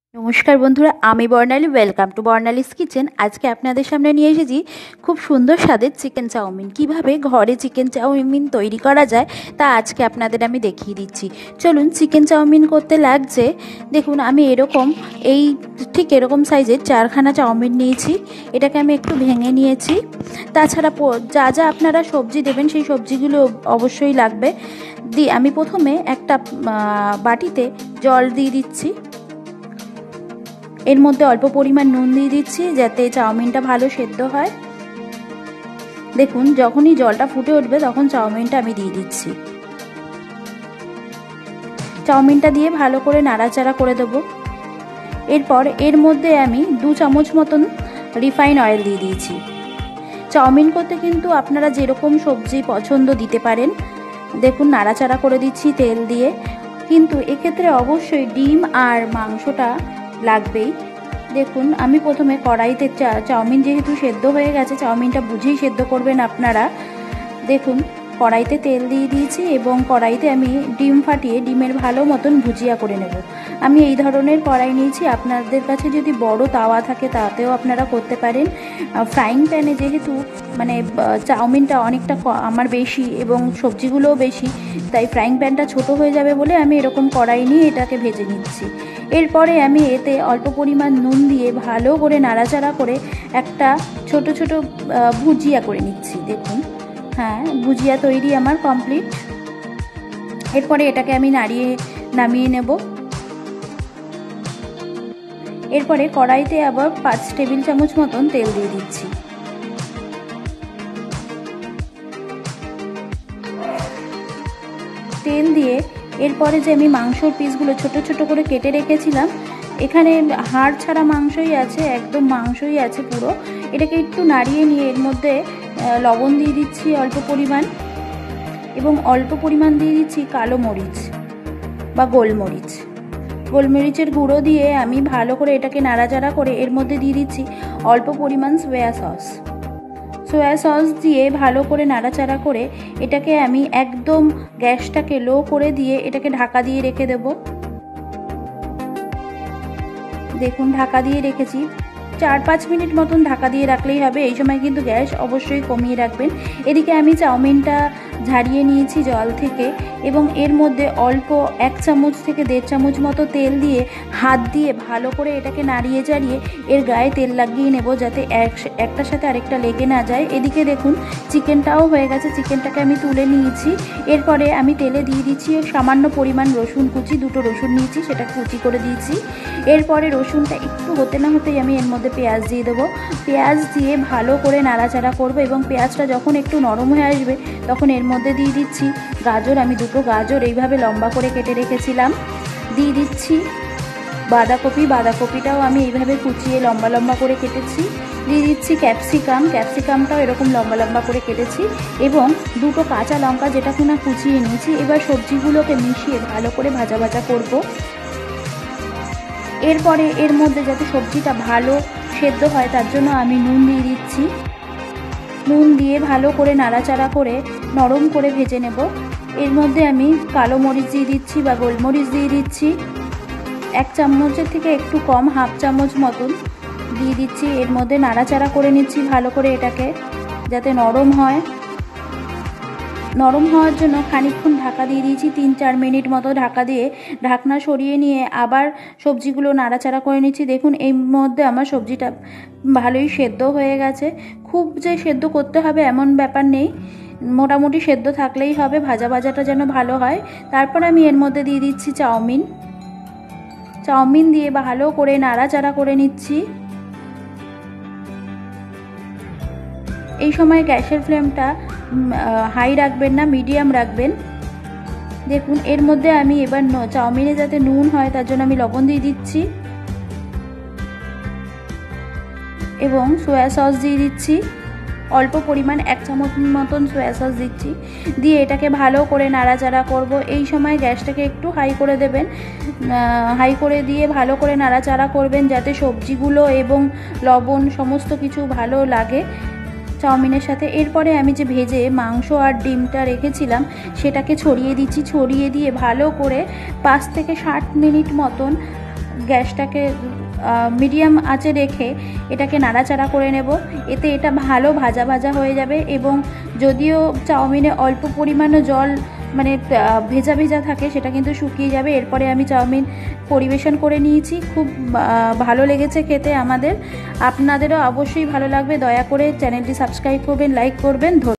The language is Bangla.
নমস্কার বন্ধুরা, আমি Barnali. Welcome to Barnali's kitchen. আজকে আপনাদের সামনে নিয়ে এসেছি খুব সুন্দর স্বাদের চিকেন চাউমিন। কিভাবে ঘরে চিকেন চাউমিন তৈরি করা যায় তা আজকে আপনাদের আমি দেখিয়ে দিচ্ছি। চলুন, চিকেন চাউমিন করতে লাগছে, দেখুন আমি ঠিক এরকম সাইজের 4খানা চাউমিন নিয়েছি। এটাকে আমি একটু ভেঙে নিয়েছি। তাছাড়া যা যা আপনারা সবজি দেবেন সেই সবজিগুলো অবশ্যই লাগবে। আমি প্রথমে একটা বাটিতে জল দিয়ে দিচ্ছি। এর মধ্যে অল্প পরিমাণ নুন দিয়ে দিচ্ছি যাতে চাউমিনটা ভালো সেদ্ধ হয়। দেখুন, যখনই জলটা ফুটে উঠবে তখন চাউমিনটা আমি দিয়ে দিচ্ছি। চাউমিনটা দিয়ে ভালো করে নাড়াচাড়া করে দেব। এরপর এর মধ্যে আমি 2 চামচ মতন রিফাইন অয়েল দিয়ে দিয়েছি। চাউমিন করতে কিন্তু আপনারা যেরকম সবজি পছন্দ দিতে পারেন। দেখুন, নাড়াচাড়া করে দিচ্ছি তেল দিয়ে, কিন্তু এক্ষেত্রে অবশ্যই ডিম আর মাংসটা লাগবেই। দেখুন, আমি প্রথমে কড়াইতে চাউমিন যেহেতু সেদ্ধ হয়ে গেছে, চাউমিনটা বুঝেই সেদ্ধ করবেন আপনারা। দেখুন, কড়াইতে তেল দিয়ে দিয়েছি এবং কড়াইতে আমি ডিম ফাটিয়ে ডিমের ভালো মতন ভুজিয়া করে নেব। আমি এই ধরনের কড়াই নিয়েছি। আপনাদের কাছে যদি বড় তাওয়া থাকে তাতেও আপনারা করতে পারেন। ফ্রাইং প্যানে যেহেতু চাউমিনটা অনেকটা আমার বেশি এবং সবজিগুলোও বেশি, তাই ফ্রাইং প্যানটা ছোট হয়ে যাবে বলে আমি এরকম কড়াই নিয়ে এটাকে ভেজে নিচ্ছি। এরপরে আমি এতে অল্প পরিমাণ নুন দিয়ে ভালো করে নাড়াচাড়া করে একটা ছোট ছোট ভুজিয়া করে নিচ্ছি। দেখুন, হ্যাঁ, ভুজিয়া তৈরি আমার কমপ্লিট। এরপরে এটাকে আমি নামিয়ে নেব। এরপরে কড়াইতে আবার 5 টেবিল চামচ মতন তেল দিয়ে দিচ্ছি। তেল দিয়ে এরপরে যে আমি মাংসর পিসগুলো ছোট ছোট করে কেটে রেখেছিলাম, এখানে হাড় ছাড়া মাংসই আছে, একদম মাংসই আছে পুরো। এটাকে একটু নাড়িয়ে নিয়ে এর মধ্যে লবণ দিয়ে দিচ্ছি অল্প পরিমাণ, এবং অল্প পরিমাণ দিয়ে দিচ্ছি কালো মরিচ বা গোলমরিচের গুঁড়ো দিয়ে আমি ভালো করে এটাকে নাড়াচাড়া করে এর মধ্যে দিয়ে দিচ্ছি অল্প পরিমাণ সোয়া সস দিয়ে ভালো করে নাড়াচাড়া করে এটাকে আমি একদম গ্যাসটাকে লো করে দিয়ে এটাকে ঢাকা দিয়ে রেখে দেব। দেখুন, ঢাকা দিয়ে রেখেছি। 4-5 মিনিট মতন ঢাকা দিয়ে রাখলেই হবে। এই সময় কিন্তু গ্যাস অবশ্যই কমিয়ে রাখবেন। এদিকে আমি চাউমিনটা ঝারিয়ে নিয়েছি জল থেকে এবং এর মধ্যে অল্প 1 চামচ থেকে 1.5 চামচ মতো তেল দিয়ে হাত দিয়ে ভালো করে এটাকে নাড়িয়ে চাড়িয়ে এর গায়ে তেল লাগিয়ে নেব, যাতে একটার সাথে আরেকটা লেগে না যায়। এদিকে দেখুন, চিকেনটাও হয়ে গেছে। চিকেনটাকে আমি তুলে নিয়েছি। এরপরে আমি তেলে দিয়ে দিচ্ছি সামান্য পরিমাণ রসুন কুচি। 2টো রসুন নিয়েছি, সেটা কুচি করে দিয়েছি। এরপরে রসুনটা একটু হতে না হতেই আমি এর মধ্যে পেঁয়াজ দিয়ে দেবো। পেঁয়াজ দিয়ে ভালো করে নাড়াচাড়া করব এবং পেঁয়াজটা যখন একটু নরম হয়ে আসবে তখন এর মধ্যে দিয়ে দিচ্ছি গাজর। আমি 2টো গাজর এইভাবে লম্বা করে কেটে রেখেছিলাম। দিয়ে দিচ্ছি বাঁধাকপিটাও আমি এইভাবে কুচিয়ে লম্বা লম্বা করে কেটেছি। দিয়ে দিচ্ছি ক্যাপসিকামটাও এরকম লম্বা লম্বা করে কেটেছি এবং 2টো কাঁচা লঙ্কা যেটা কিনা কুচিয়ে নিয়েছি। এবার সবজিগুলোকে মিশিয়ে ভালো করে ভাজা ভাজা করব। এরপরে এর মধ্যে যাতে সবজিটা ভালো সেদ্ধ হয় তার জন্য আমি নুন দিয়ে দিচ্ছি। নুন দিয়ে ভালো করে নাড়াচাড়া করে নরম করে ভেজে নেব। এর মধ্যে আমি কালো মরিচ দিয়ে দিচ্ছি বা গোলমরিচ দিয়ে দিচ্ছি। 1 চামচের থেকে একটু কম, 1/2 চামচ মতন দিয়ে দিচ্ছি। এর মধ্যে নাড়াচাড়া করে নিচ্ছি ভালো করে এটাকে, যাতে নরম হয়। নরম হওয়ার জন্য খানিকক্ষণ ঢাকা দিয়ে দিয়েছি। 3-4 মিনিট মতো ঢাকা দিয়ে ঢাকনা সরিয়ে নিয়ে আবার সবজিগুলো নাড়াচাড়া করে নিচ্ছি। দেখুন, এই মধ্যে আমার সবজিটা ভালোই সেদ্ধ হয়ে গেছে। খুব যে সেদ্ধ করতে হবে এমন ব্যাপার নেই, মোটামুটি সেদ্ধ থাকলেই হবে, ভাজাটা যেন ভালো হয়। তারপর আমি এর মধ্যে দিয়ে দিচ্ছি চাউমিন দিয়ে ভালো করে নাড়াচাড়া করে নিচ্ছি। এই সময় গ্যাসের ফ্লেমটা হাই রাখবেন না, মিডিয়াম রাখবেন। দেখুন, এর মধ্যে আমি এবার চাউমিনে যাতে নুন হয় তার জন্য আমি লবণ দিয়ে দিচ্ছি এবং সোয়া সস দিয়ে দিচ্ছি অল্প পরিমাণ, 1 চামচ মতন সোয়া সস দিচ্ছি। দিয়ে এটাকে ভালো করে নাড়াচাড়া করব। এই সময় গ্যাসটাকে একটু হাই করে দেবেন। হাই করে দিয়ে ভালো করে নাড়াচাড়া করবেন যাতে সবজিগুলো এবং লবণ সমস্ত কিছু ভালো লাগে চাউমিনের সাথে। এরপরে আমি যে ভেজে মাংস আর ডিমটা রেখেছিলাম সেটাকে ছড়িয়ে দিচ্ছি। ছড়িয়ে দিয়ে ভালো করে 5 থেকে 7 মিনিট মতন গ্যাসটাকে মিডিয়াম আঁচে রেখে এটাকে নাড়াচাড়া করে নেব। এতে এটা ভালো ভাজা ভাজা হয়ে যাবে এবং যদিও চাউমিনে অল্প পরিমাণে জল মানে ভেজা ভেজা থাকে সেটা কিন্তু শুকিয়ে যাবে। এরপরে আমি চাউমিন পরিবেশন করে নিয়েছি। খুব ভালো লেগেছে খেতে আমাদের। আপনাদেরও অবশ্যই ভালো লাগবে। দয়া করে চ্যানেলটি সাবস্ক্রাইব করবেন, লাইক করবেন।